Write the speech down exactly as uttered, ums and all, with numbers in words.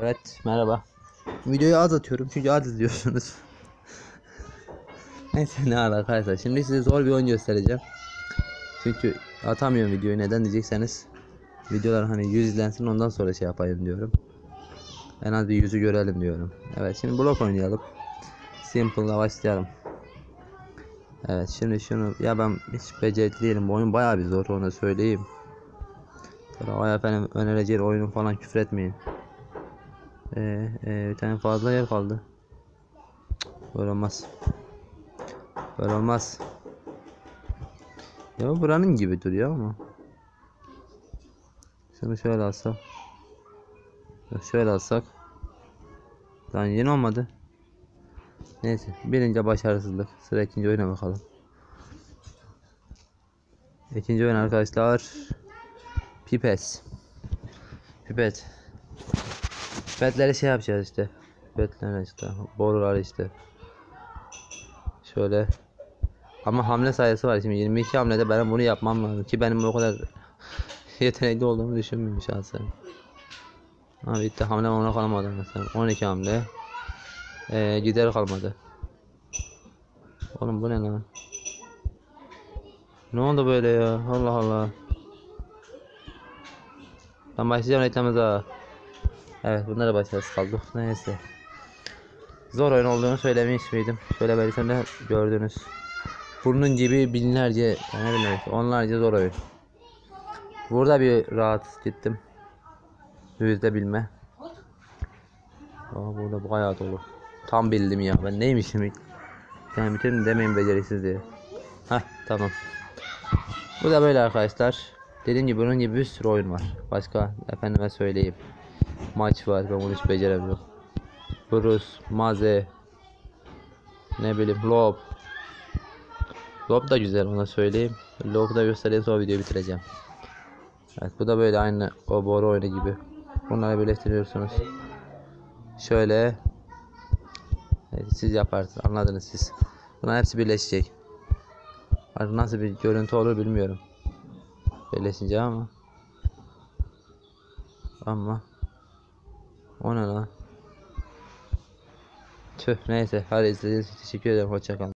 Evet, merhaba. Videoyu az atıyorum çünkü az izliyorsunuz. Neyse, ne alaka arkadaşlar. Şimdi size zor bir oyun göstereceğim. Çünkü atamıyorum videoyu. Neden diyecekseniz, videolar hani yüz izlensin, ondan sonra şey yapayım diyorum. En az bir yüzü görelim diyorum. Evet, şimdi blok oynayalım. Simple'la başlayalım. Evet, şimdi şunu, ya ben hiç becerikli değilim. Bu oyun bayağı bir zor, onu söyleyeyim. Vay efendim, önereceğim oyunu falan küfür etmeyin. Ee, e, bir tane fazla yer kaldı. Böyle olmaz. Böyle olmaz. Ya buranın gibi duruyor ama. Şunu şöyle alsak. Şöyle alsak. Lan yine olmadı. Neyse, birinci başarısızlık. Sıra ikinci oyuna bakalım. İkinci oyun arkadaşlar. Pipes. Pipet. Pipetleri şey yapacağız işte. Pipetler işte. Borular işte. Şöyle. Ama hamle sayısı var. Şimdi yirmi iki hamlede ben bunu yapmam lazım. Ki benim o kadar yetenekli olduğumu düşünmüyorum şahsen. Ama bitti, hamle ona kalmadı mesela. on iki hamle. Ee, gider kalmadı. Oğlum bu ne lan? Ne oldu böyle ya? Allah Allah. Ben başlayacağım reklamıza. Evet, bunlara başarısız kaldık. Neyse. Zor oyun olduğunu söylemiş miydim? Şöyle belki de gördünüz. Bunun gibi binlerce, yani ne bileyim, onlarca zor oyun. Burada bir rahat gittim. Yüzde bilme. Aa, burada bayağı dolu. Tam bildim ya. Ben neymişim? Yani bitirin demeyin beceriksiz diye. Heh, tamam. Bu da böyle arkadaşlar. Dediğim gibi bunun gibi bir sürü oyun var. Başka efendime söyleyeyim. Maç var, ben bunu hiç beceremiyorum. Bruce, Maze, ne bileyim, Lob. Lob da güzel, ona söyleyeyim. Lob'u da göstereyim, sonra videoyu bitireceğim. Evet, bu da böyle aynı o boru oyunu gibi. Bunları birleştiriyorsunuz. Şöyle. Evet, siz yaparsınız, anladınız siz. Bunlar hepsi birleşecek. Artık nasıl bir görüntü olur bilmiyorum. Birleşince ama. Ama. O ne lan? Tüh, neyse, hadi izlediğiniz için teşekkür ederim, hoşça kalın.